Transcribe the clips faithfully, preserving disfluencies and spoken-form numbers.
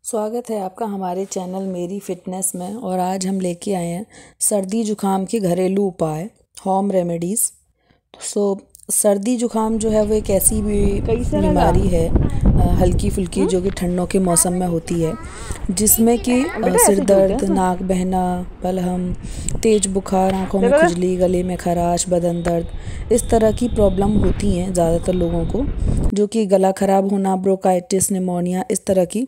स्वागत है आपका हमारे चैनल मेरी फ़िटनेस में। और आज हम लेके आए हैं सर्दी जुकाम के घरेलू उपाय, होम रेमेडीज़। सो सर्दी जुकाम जो है वो एक ऐसी भी बीमारी है हल्की फुल्की जो कि ठंडों के मौसम में होती है, जिसमें कि सिर दर्द, नाक बहना, बलहम, तेज बुखार, आंखों में खुजली, गले में खराश, बदन दर्द, इस तरह की प्रॉब्लम होती हैं ज़्यादातर लोगों को, जो कि गला ख़राब होना, ब्रोंकाइटिस, निमोनिया, इस तरह की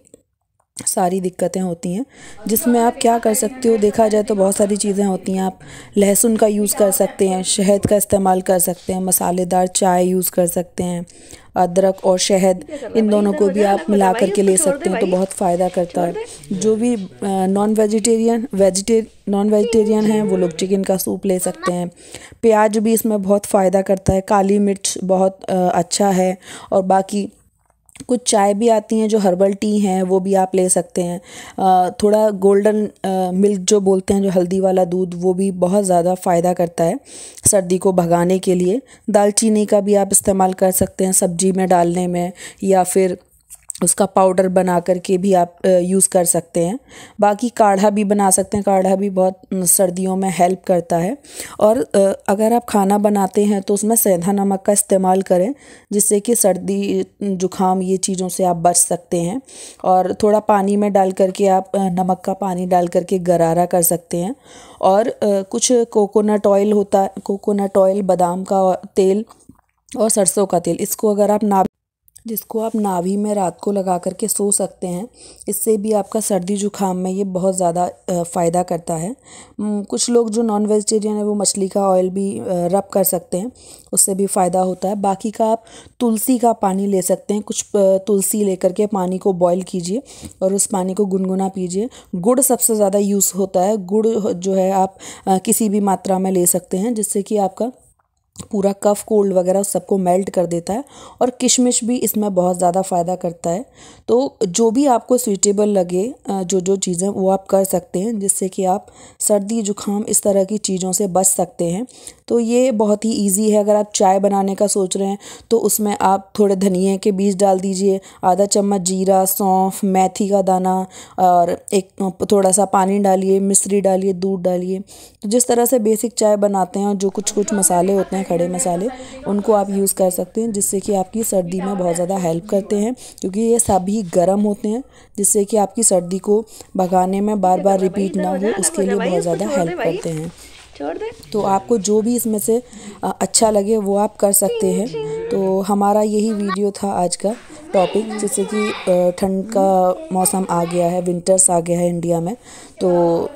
सारी दिक्कतें होती हैं। जिसमें आप क्या कर सकते हो, देखा जाए तो बहुत सारी चीज़ें होती हैं। आप लहसुन का यूज़ कर सकते हैं, शहद का इस्तेमाल कर सकते हैं, मसालेदार चाय यूज़ कर सकते हैं, अदरक और शहद, इन दोनों को भी आप मिला करके ले सकते हैं तो बहुत फ़ायदा करता है। जो भी non vegetarian vegeta non vegetarian हैं वो लोग चिकन का सूप ले सकते हैं। प्याज भी इसमें बहुत फ़ायदा करता है, काली मिर्च बहुत अच्छा है, और बाकी कुछ चाय भी आती हैं जो हर्बल टी हैं, वो भी आप ले सकते हैं। आ, थोड़ा गोल्डन मिल्क जो बोलते हैं, जो हल्दी वाला दूध, वो भी बहुत ज़्यादा फ़ायदा करता है सर्दी को भगाने के लिए। दालचीनी का भी आप इस्तेमाल कर सकते हैं सब्जी में डालने में, या फिर उसका पाउडर बना करके भी आप यूज़ कर सकते हैं। बाकी काढ़ा भी बना सकते हैं, काढ़ा भी बहुत सर्दियों में हेल्प करता है। और अगर आप खाना बनाते हैं तो उसमें सेंधा नमक का इस्तेमाल करें, जिससे कि सर्दी जुकाम ये चीज़ों से आप बच सकते हैं। और थोड़ा पानी में डाल करके आप नमक का पानी डाल करके गरारा कर सकते हैं। और कुछ कोकोनट ऑयल होता है, कोकोनट ऑयल, बादाम का तेल और सरसों का तेल, इसको अगर आप ना जिसको आप नाभि में रात को लगा करके सो सकते हैं। इससे भी आपका सर्दी जुकाम में ये बहुत ज़्यादा फ़ायदा करता है। कुछ लोग जो नॉन वेजिटेरियन है वो मछली का ऑयल भी रब कर सकते हैं, उससे भी फ़ायदा होता है। बाकी का आप तुलसी का पानी ले सकते हैं, कुछ तुलसी लेकर के पानी को बॉईल कीजिए और उस पानी को गुनगुना पीजिए। गुड़ सबसे ज़्यादा यूज़ होता है, गुड़ जो है आप किसी भी मात्रा में ले सकते हैं, जिससे कि आपका पूरा कफ, कोल्ड वगैरह सबको मेल्ट कर देता है। और किशमिश भी इसमें बहुत ज़्यादा फ़ायदा करता है। तो जो भी आपको सूटेबल लगे, जो जो चीज़ें वो आप कर सकते हैं, जिससे कि आप सर्दी जुकाम इस तरह की चीज़ों से बच सकते हैं। तो ये बहुत ही इजी है। अगर आप चाय बनाने का सोच रहे हैं तो उसमें आप थोड़े धनिए के बीज डाल दीजिए, आधा चम्मच जीरा, सौंफ, मेथी का दाना, और एक थोड़ा सा पानी डालिए, मिश्री डालिए, दूध डालिए। तो जिस तरह से बेसिक चाय बनाते हैं और जो कुछ कुछ मसाले होते हैं, खड़े मसाले, उनको आप यूज़ कर सकते हैं, जिससे कि आपकी सर्दी में बहुत ज़्यादा हेल्प करते हैं, क्योंकि ये सभी गर्म होते हैं, जिससे कि आपकी सर्दी को भगाने में बार बार रिपीट ना हो, उसके लिए बहुत ज़्यादा हेल्प करते हैं। तो आपको जो भी इसमें से अच्छा लगे वो आप कर सकते हैं। तो हमारा यही वीडियो था आज का टॉपिक, जैसे कि ठंड का मौसम आ गया है, विंटर्स आ गया है इंडिया में, तो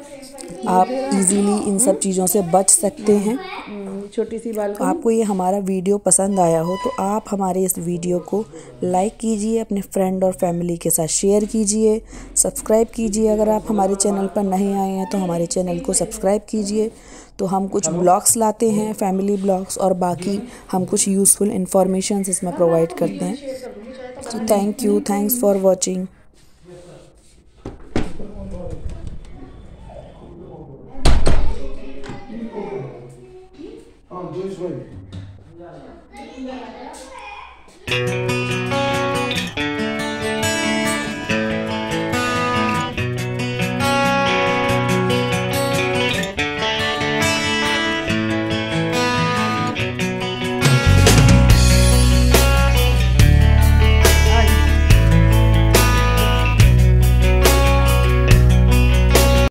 आप इजीली इन सब चीज़ों से बच सकते हैं। छोटी सी बात, आपको ये हमारा वीडियो पसंद आया हो तो आप हमारे इस वीडियो को लाइक कीजिए, अपने फ्रेंड और फैमिली के साथ शेयर कीजिए, सब्सक्राइब कीजिए। अगर आप हमारे चैनल पर नहीं आए हैं तो हमारे चैनल को सब्सक्राइब कीजिए। तो हम कुछ ब्लॉग्स लाते हैं, फैमिली ब्लॉग्स, और बाकी हम कुछ यूज़फुल इंफॉर्मेशन इसमें प्रोवाइड करते हैं। तो thank you, thanks for watching. Oh, do this way.